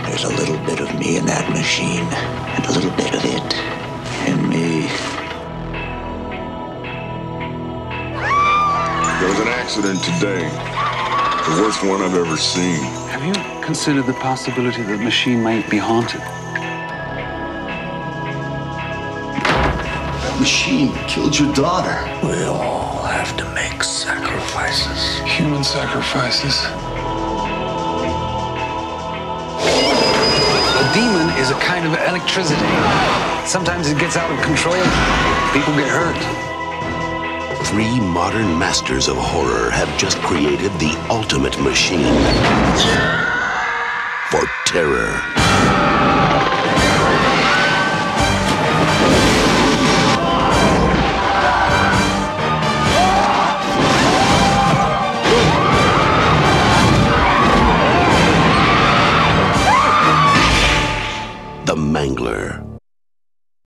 There's a little bit of me in that machine, and a little bit of it in me. There was an accident today. The worst one I've ever seen. Have you considered the possibility that the machine might be haunted? That machine killed your daughter. We all have to make sacrifices. Human sacrifices. A demon is a kind of electricity. Sometimes it gets out of control. People get hurt. 3 modern masters of horror have just created the ultimate machine for terror. The Mangler.